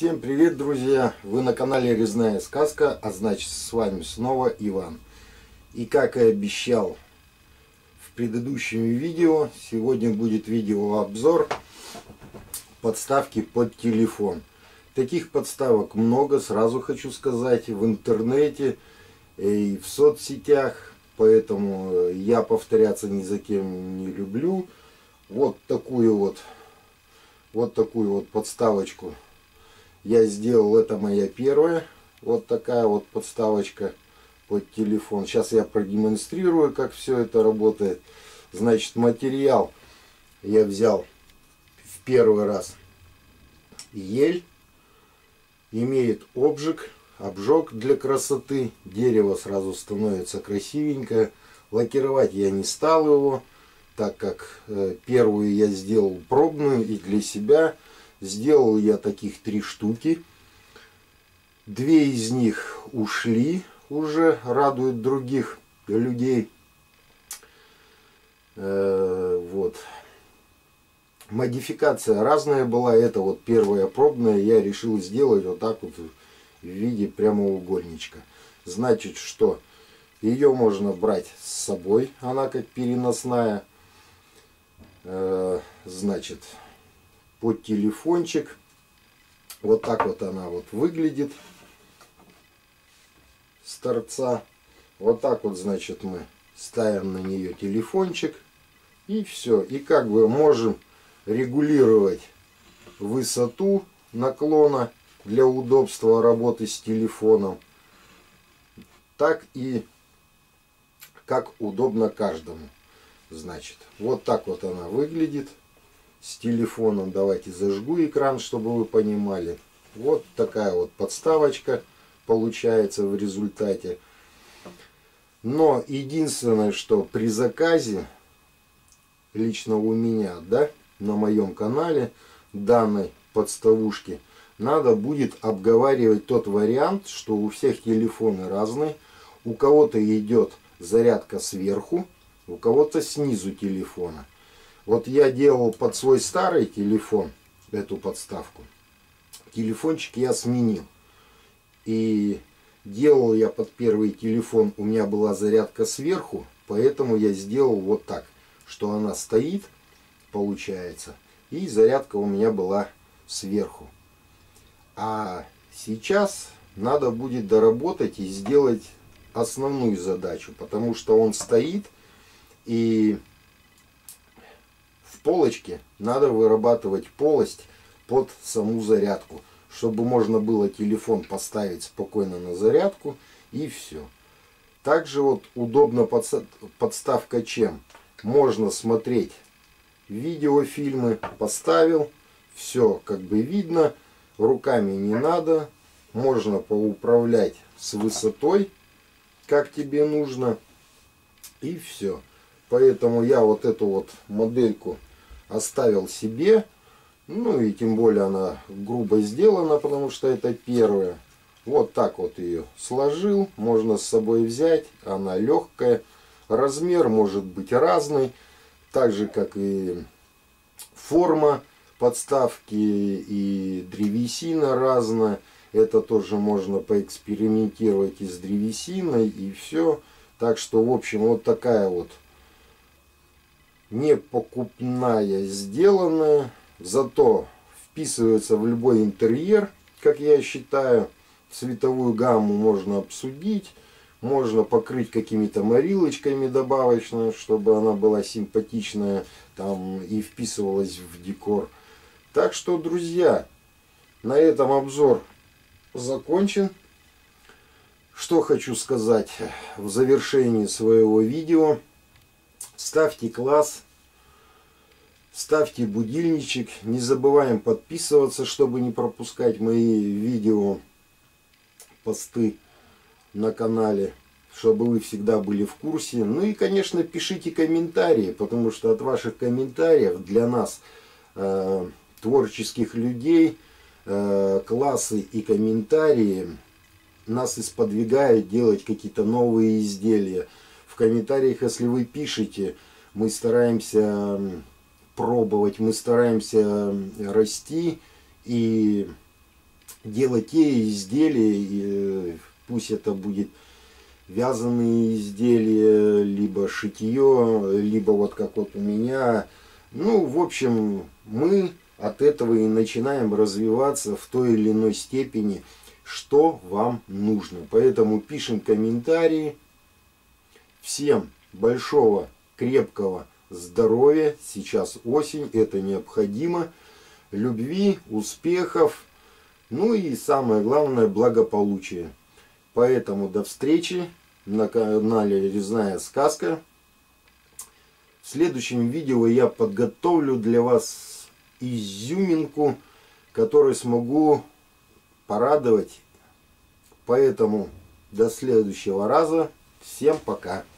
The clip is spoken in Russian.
Всем привет, друзья! Вы на канале Резная Сказка, а значит с вами снова Иван. И как и обещал в предыдущем видео, сегодня будет видеообзор подставки под телефон. Таких подставок много, сразу хочу сказать, в интернете и в соцсетях, поэтому я повторяться ни за кем не люблю. Вот такую вот подставочку я сделал, это моя первая. Вот такая вот подставочка под телефон. Сейчас я продемонстрирую, как все это работает. Значит, материал я взял в первый раз ель. Имеет обжог для красоты. Дерево сразу становится красивенькое. Лакировать я не стал его, так как первую я сделал пробную и для себя. Сделал я таких 3 штуки. 2 из них ушли уже, радуют других людей. Вот. Модификация разная была. Это вот первая пробная. Я решил сделать вот так вот в виде прямоугольничка. Значит, что ее можно брать с собой. Она как переносная. Значит, под телефончик. Вот так вот она вот выглядит с торца. Вот так вот, значит, мы ставим на нее телефончик. И все. И как бы можем регулировать высоту наклона для удобства работы с телефоном. Так и как удобно каждому. Значит, вот так вот она выглядит с телефоном. Давайте зажгу экран, чтобы вы понимали. Вот такая вот подставочка получается в результате. Но единственное, что при заказе лично у меня, да, на моем канале данной подставушки, надо будет обговаривать тот вариант, что у всех телефоны разные. У кого-то идет зарядка сверху, у кого-то снизу телефона. Вот я делал под свой старый телефон эту подставку. Телефончик я сменил. И делал я под первый телефон, у меня была зарядка сверху, поэтому я сделал вот так, что она стоит, получается, и зарядка у меня была сверху. А сейчас надо будет доработать и сделать основную задачу, потому что он стоит, и в полочке надо вырабатывать полость под саму зарядку, чтобы можно было телефон поставить спокойно на зарядку, и все. Также вот удобно подставка чем? Можно смотреть видеофильмы, поставил, все как бы видно, руками не надо, можно поуправлять с высотой, как тебе нужно, и все. Поэтому я вот эту вот модельку оставил себе. Ну и тем более она грубо сделана, потому что это первая. Вот так вот ее сложил. Можно с собой взять. Она легкая. Размер может быть разный. Так же как и форма подставки и древесина разная. Это тоже можно поэкспериментировать и с древесиной, и все. Так что, в общем, вот такая вот непокупная сделанная. Зато вписывается в любой интерьер, как я считаю. Цветовую гамму можно обсудить. Можно покрыть какими-то морилочками добавочными, чтобы она была симпатичная там и вписывалась в декор. Так что, друзья, на этом обзор закончен. Что хочу сказать в завершении своего видео. Ставьте класс. Ставьте будильничек. Не забываем подписываться, чтобы не пропускать мои видео, посты на канале, чтобы вы всегда были в курсе. Ну и, конечно, пишите комментарии, потому что от ваших комментариев для нас, творческих людей, классы и комментарии нас и сподвигают делать какие-то новые изделия. В комментариях, если вы пишете, мы стараемся пробовать, мы стараемся расти и делать те изделия, пусть это будет вязаные изделия, либо шитье, либо вот как вот у меня. Ну, в общем, мы от этого и начинаем развиваться в той или иной степени, что вам нужно. Поэтому пишем комментарии. Всем большого, крепкого здоровья. Сейчас осень, это необходимо. Любви, успехов. Ну и самое главное, благополучия. Поэтому до встречи на канале Резная Сказка. В следующем видео я подготовлю для вас изюминку, которую смогу порадовать. Поэтому до следующего раза. Всем пока.